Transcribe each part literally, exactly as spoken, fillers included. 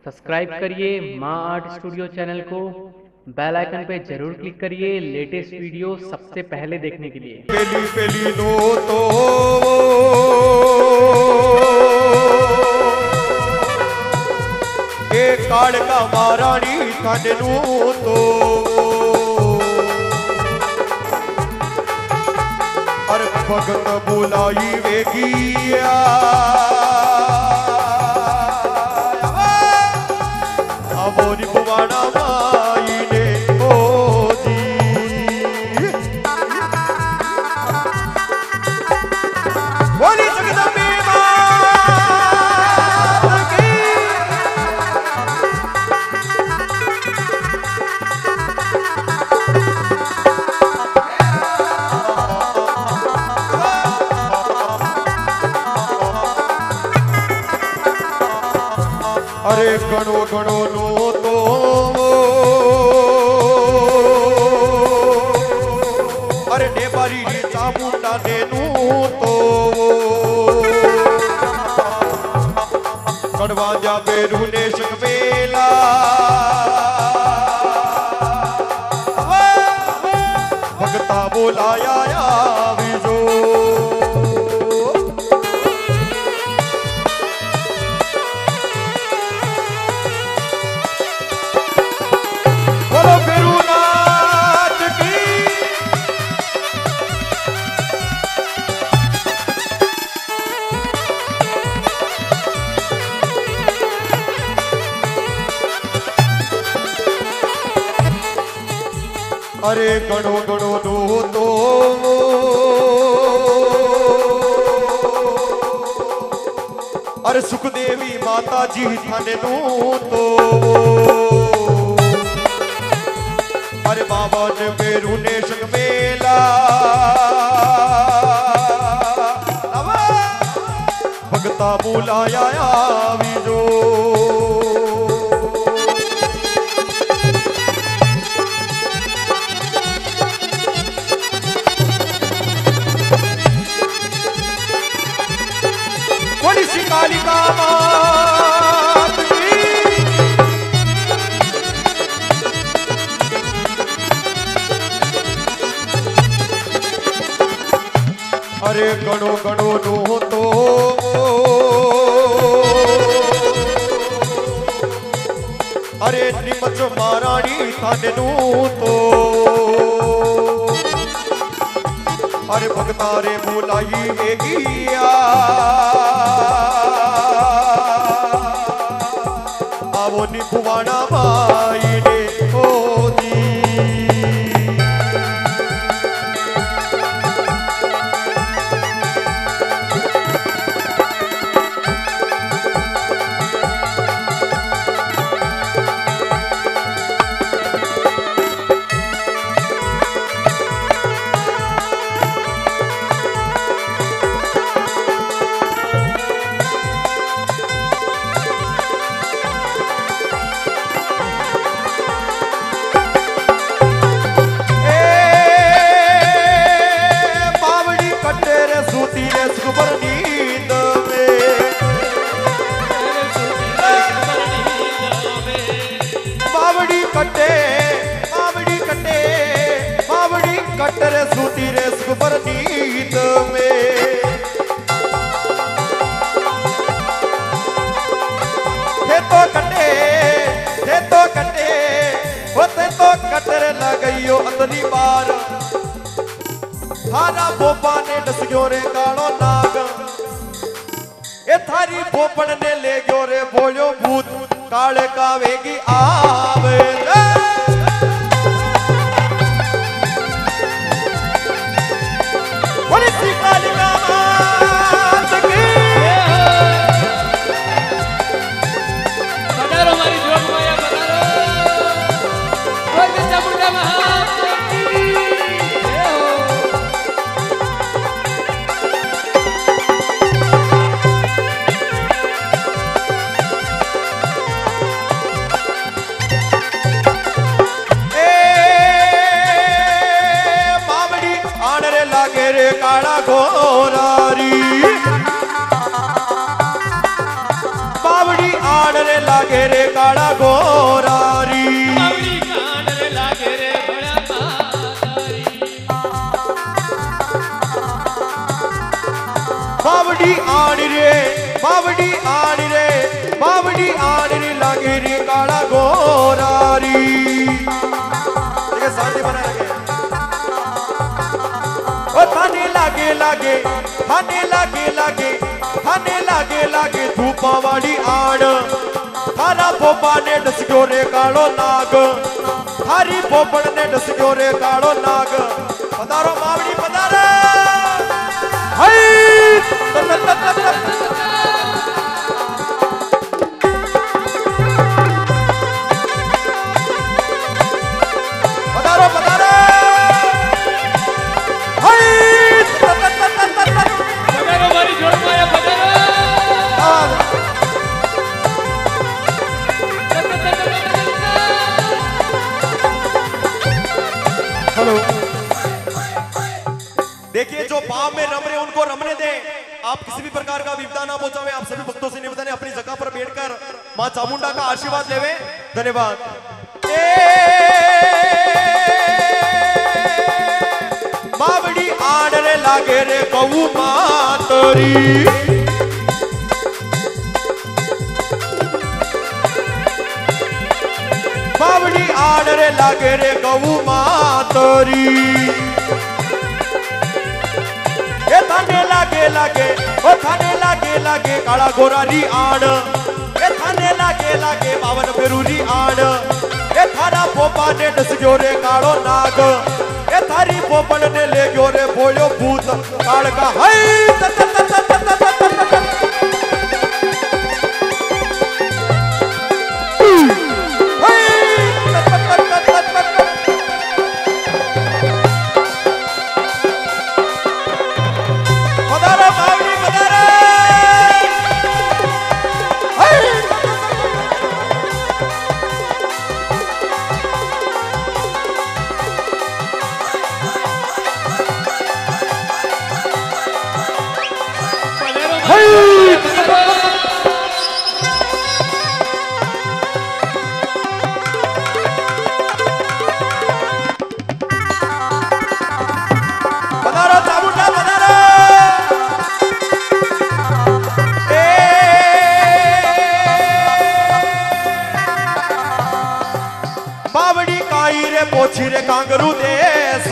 Subscribe करिए Maa art studio channel को, bell icon पे जरूर क्लिक करिए लेटेस्ट वीडियो सबसे पहले देखने के लिए। पेली पेली नो तो ए काड़ का महारानी थाने नू तो अरे भगत बुलाई वेगिया अबोरी बुवाना माई ने मोदी बोली जगदम्बे माता की। अरे गणो गणो नो तो अरे नेबारी नी चामुंडा ने नू तो कड़वा जा बेरू ने शकमेला भगता बोलाया विजो अरे गणो गणो नो तो अरे सुखदेवी माता जी थाने नू तो अरे बाबा ने बेरू ने शकमेला भगता बुलाया विजो कालिका मात की। अरे गणो गणो नो तो अरे निमच महारानी थाने नू तो अरे भगतारे बुलाई वेगिया आवो निभुवाना माई ने खोदी कटे बावड़ी कटे बावड़ी कटे सूती रे सुबर नींद में थे तो कटे थे तो कटे होते तो कटरे लगइयो अंदरी बार थारा बोपा ने डस गयो रे कालो नाग ए थारी बोपन ने ले गयो रे बोलियो भूत काले कावेगी आवे बोली सी कालिका मात की। पधारो हमारी जोग माया पधारो कोई भी चामुंडा महाराज की जय हो। लागे रे काला गोरारी बावड़ी कान रे लागे रे बड़ा कादारी बावड़ी आड़ रे बावड़ी आड़ रे बावड़ी आड़ रे लागे रे काला गोरारी देखिए शांति बनाए रखे ओ थाने लागे लागे थाने लागे लागे थाने लागे लागे धूपा वाली आड़ थारा पोपा ने डसक्यो रे कालो नाग थारी पोपड़ ने डसक्यो रे कालो नाग पधारो मावड़ी पधारो हाय तत तत तत पधारो पधारो हाय तत तत तत तत पधारो मारी जोड़ माया पधारो हेलो देखिए जो पाप में रम रहे उनको रमने दें आप किसी भी प्रकार का विपदा ना पहुंचावे आप सभी भक्तों से निवेदन है अपनी जगह पर बैठकर मां चामुंडा का आशीर्वाद लेवे धन्यवाद बावड़ी आड़ रे लागे रे गऊ मातरी बावड़ी आड़ रे लागे रे गऊ मातरी ए थाने लागे लागे ओ थाने लागे लागे काला गोरारी आड़ ए थाने लागे लागे बावन बेरूरी आड़ ए थारा पोपा ने डसक्यो रे कालो नाग ए थारी पोपड़ ने ले गयो रे बोलो भूत काल का हाय तत तत तत तत तत तत बावड़ी काई रे पोछी रे कांगरू देश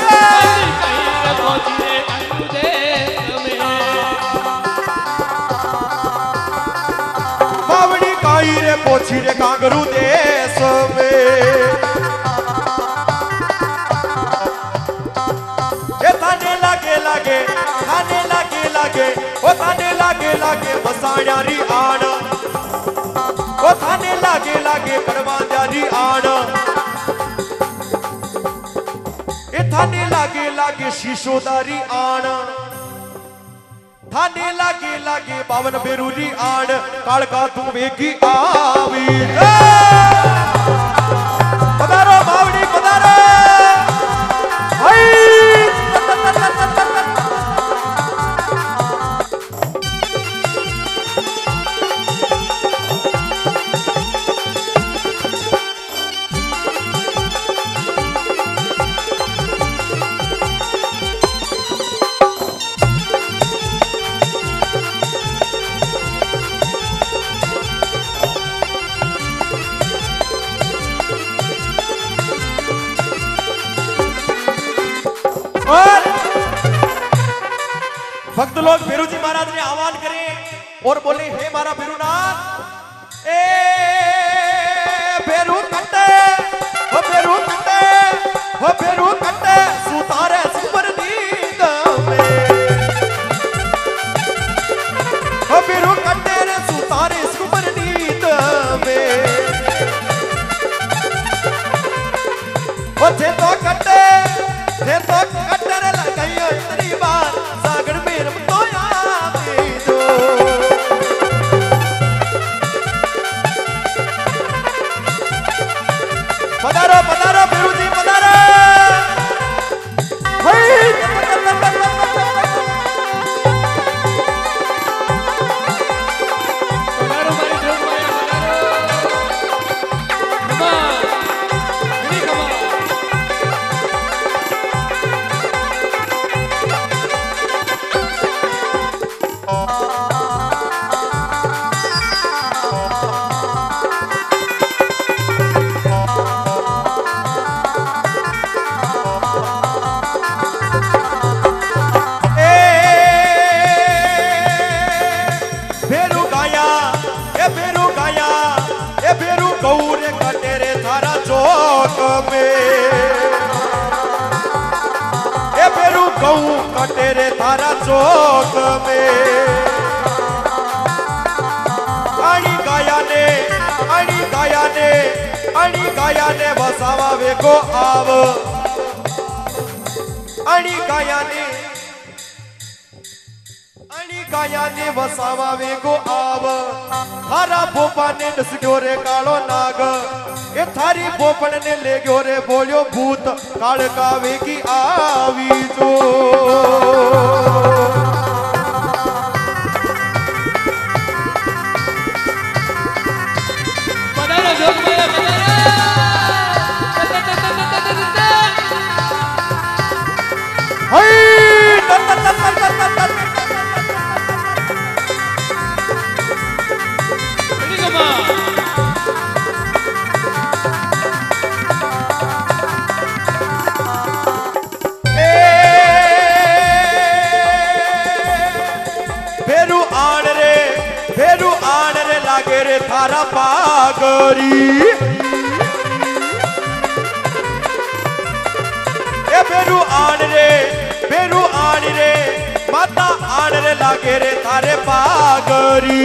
बावड़ी काई रे पोछी रे कांगरू देश में ए थाने लागे लागे थाने लागे लागे ओ थाने लागे लागे बसाड़ियारी आड़ ओ थाने लागे लागे परवांजारी आड़ ए थाने लागे लागे शीशोदारी आड़ थाने लागे लागे बावन बेरूरी आड़ कालका तू वेगी आवी पधारो बावड़ी पधारो हाय और भक्त लोग बेरू जी महाराज ने आह्वान करे और बोले हे मारा बेरूनाथ ए बेरू कट्टे हो बेरू कट्टे हो बेरू कट्टे सुतारे सुपर नींद में हो बेरू कट्टे रे सुतारे सुपर नींद में हो थे तो कट्टे थे तो कट्टे रे लगाइयो इतनी बार सागर में तो याद दो पधारो पधारो बेरू जी पधारो पधारो मारी जोड़ माया पधारो में ए बेरू गऊ कटे रे थारा चौक में अणी गाया ने अणी गाया ने अणी गाया ने बसावा वेगो आव अणी गाया ने अणी गाया ने बसावा वेगो आव थारा भोपा ने नस गयो रे कालो नाग ए थारी भोपन ने ले गयो रे बोलियो भूत काल का वेगी आवी जो पधारो जोग माया पधारो हाय तत तत तत तत रेडी कमा फेरू आण रे फेरू आण रे लागे रे थारा पागरी ए फेरू आण रे फेरू आण रे माता आण रे लागे रे थारे पागरी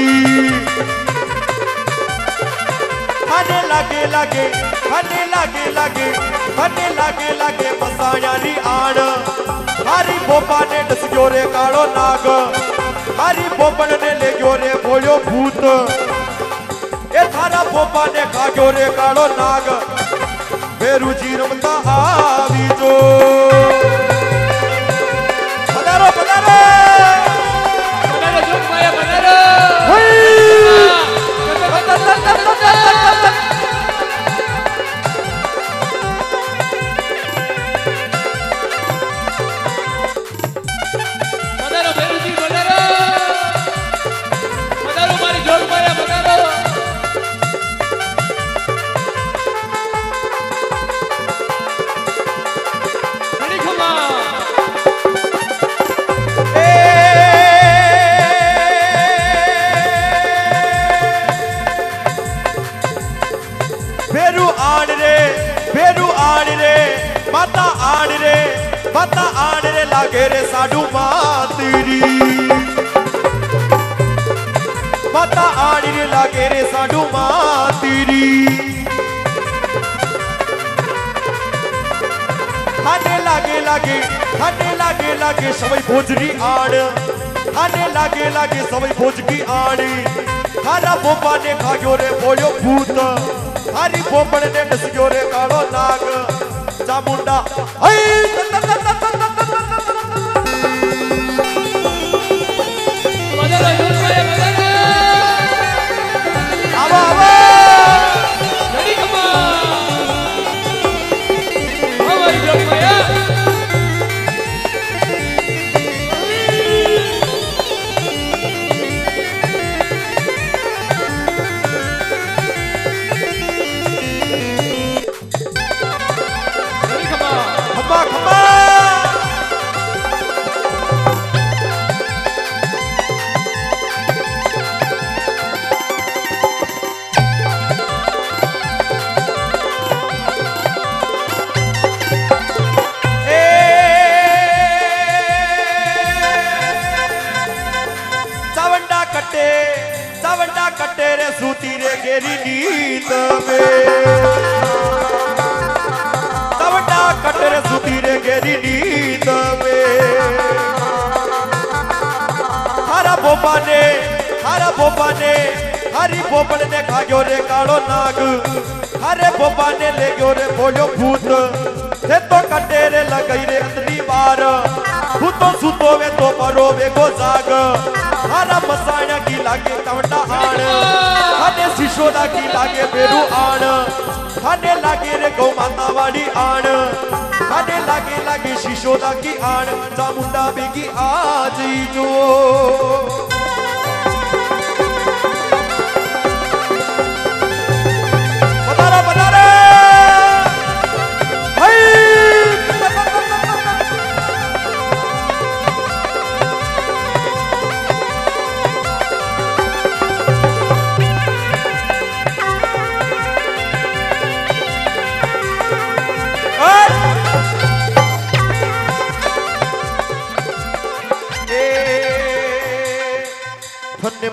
खाने लागे लागे खाने लागे लागे खाने लागे लागे मसायारी आण हारी भोपा ने डस गयो रे कालो नाग हारी भोपन ने ले गयो रे बोलियो भूत ए थारा भोपा ने खा गयो रे कालो नाग फेरू जी रमता आवी जो पधारो पधारो पधारो जोग माया पधारो पधारो भेरू जी पधारो पधारो मारी जोग माया पधारो रेडी खमा ए फेरू आण रे फेरू आण रे माता आण रे माता आण रे लागे रे साडू मातरी माता आण रे लागे रे साडू मातरी खाने लागे लागे खाने लागे लागे सवई भोजरी आण खाने लागे लागे सवई भोज की आणी थारा भोपा ने खा गयो रे बोलियो भूत थारी भोपन ने डस गयो रे कालो नाग चामुंडा हाय पधारो जोग माया पधारो आवा आवा रेडी कमा हमारी जोग माया रेडी कमा खम्बा खम्बा चावंडा कट्टे चावंडा कट्टे रे सूती रे गेरी नीत में चावंडा कट्टे रे सूती रे गेरी नीत में हरा भोपा ने हरा भोपा ने हरी भोपन ने खा गयो रे कालो नाग हरे भोपा ने ले गयो रे बोलियो भूत थे तो कट्टे रे लगई रे अंतनी बार भूतो सुतो वे तो परो वे गो जाग हरा मसाया की लागे कवटा आण हने सिशोदा की लागे बेरू आण हने लागे रे गौ माता वाली आण हने लागे लागे सिशोदा की आण चामुंडा बेगी आज जो पधारो पधारो हाय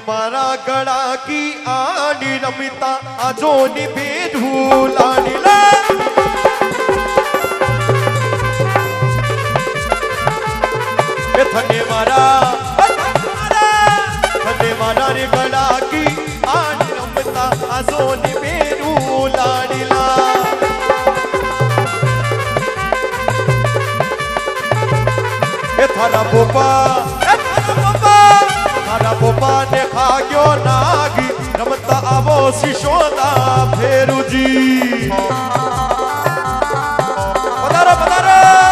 मारा गड़ा की आनी रमिता आजो नी बेधू लानी ला थने मारा थने मारा रे गड़ा की आनी रमिता आजो नी बेधू लानी ला ए थारा पोपा थारा पोपा ने खा गयो नागी रमता आवो शिशोदा फेरू जी पधारो पधारो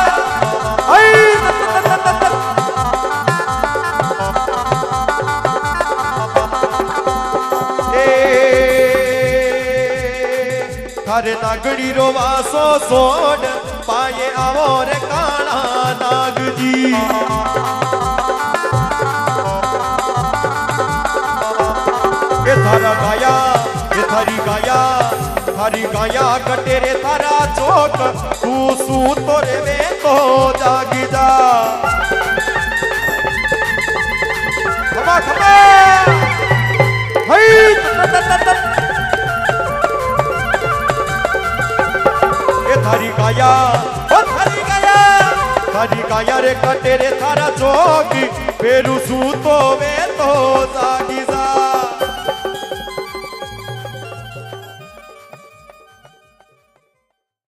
थारे नागड़ी रो वासो सोड पाए आवो रे काला नाग जी ए थारा गाया ए थारी गाया थारी गाया कटेरे थारा चोक तू सू तोरे में तो जागी जा खमा खमा हई ए थारी गाया ओ थारी गाया थारी गाया रे कटेरे थारा चोक फेरू सू तो में तो जा